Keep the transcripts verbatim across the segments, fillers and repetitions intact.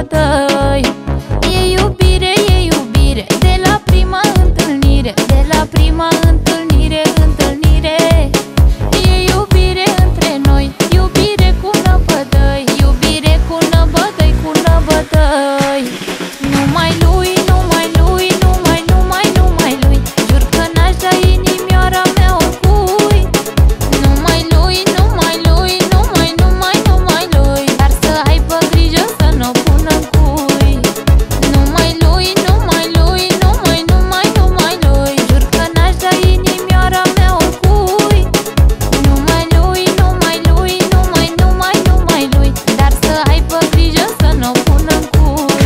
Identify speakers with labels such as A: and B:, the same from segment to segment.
A: bătăi. E iubire, e iubire, de la prima întâlnire, de la prima întâlnire, întâlnire. E iubire între noi, iubire cu năbădăi, iubire cu năbădăi, cu năbădăi. Numai lui, numai lui, numai, numai, numai lui, jur că n-aș da inimioara mea oricui. Numai lui, numai lui, numai, numai, numai lui, dar să aibă grijă să n-o pună în cui. Numai lui, numai lui, numai, numai, numai lui, jur că n-aș da inimioara mea oricui. Numai lui, numai lui, numai, numai, numai lui, dar să aibă grijă să n-o pună în cui.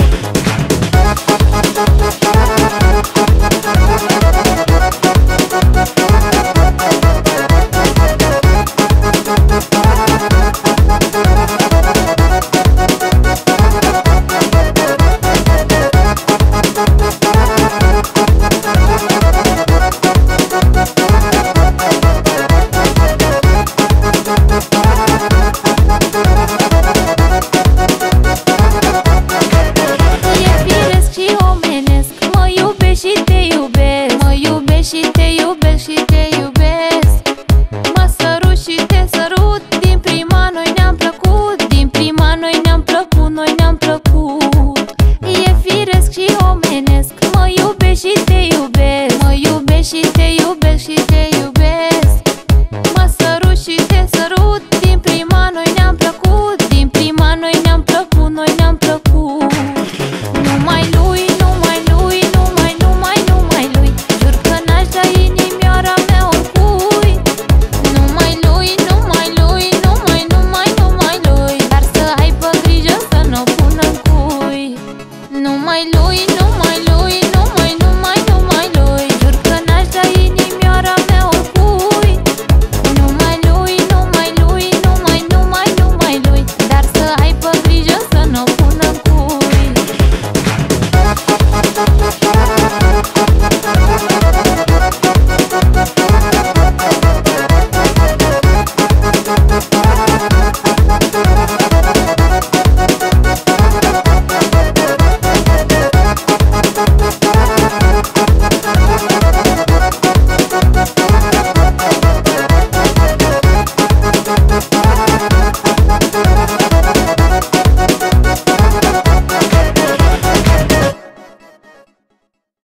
A: E firesc și omenesc, mă iubesc și te iubesc, mă iubesc și te iubesc și te iubesc. Mă sărut și te sărut, din prima noi ne-am plăcut, din prima noi ne-am plăcut, noi ne-am plăcut. E firesc și omenesc, mă iubesc și te iubesc, mă iubesc și te iubesc și te iubesc. Mă sărut și te sărut, din prima noi ne-am plăcut, din prima noi ne-am plăcut, noi ne-am plăcut. Numai lui, numai lui, numai, numai, numai lui, jur că n-aș da inimioara mea oricui. Numai lui, numai lui, numai, numai, numai lui, dar să aibă grijă să n-o pună în cui. Numai lui,